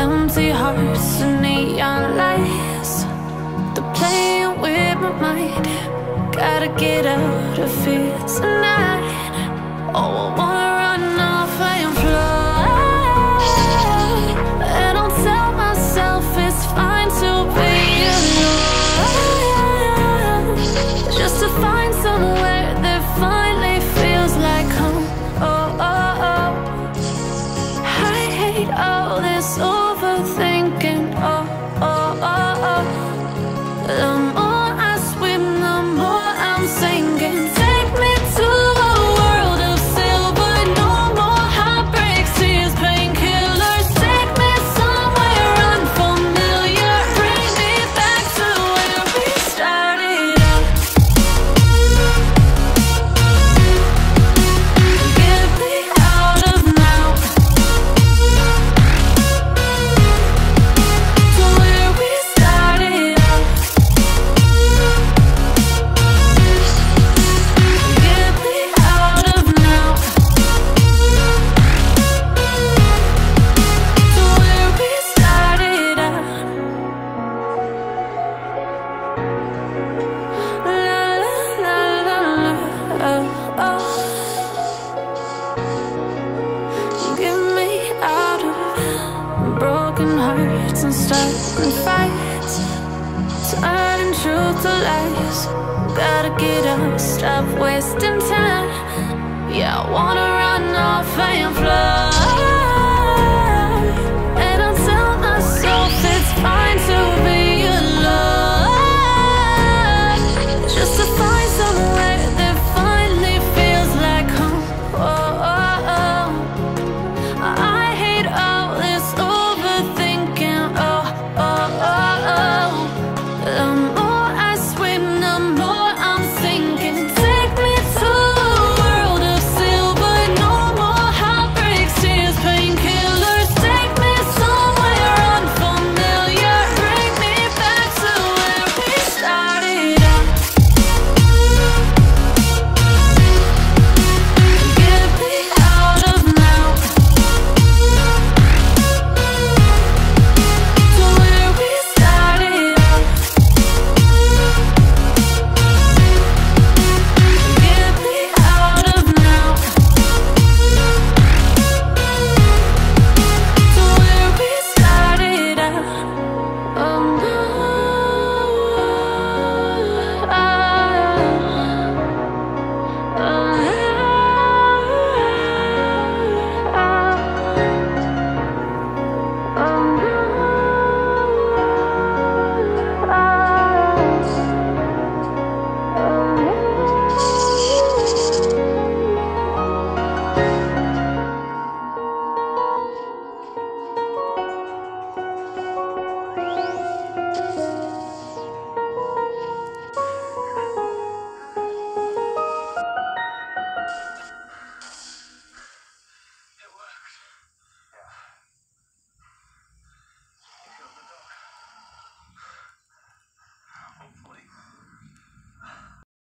empty hearts and neon lights. They're playing with my mind. Gotta get out of here tonight. Oh, I wanna run off and fly. And I'll tell myself it's fine to be alone, just to find somewhere that finally feels like home. Oh, oh, oh. I hate all this overthinking. Oh, oh, oh, oh. The more I swim, the more I'm sinking. Take me to a world of silver. No more heartbreaks, tears, painkillers. Take me somewhere unfamiliar. Bring me back to where we started out. Get me out of now, to where we started out. Get me out of now, to where we started out. La la la la la, oh, oh. Get me out of broken hearts and stubborn fights, turning truth to lies. Gotta get up, stop wasting time. Yeah, I wanna run off and fly.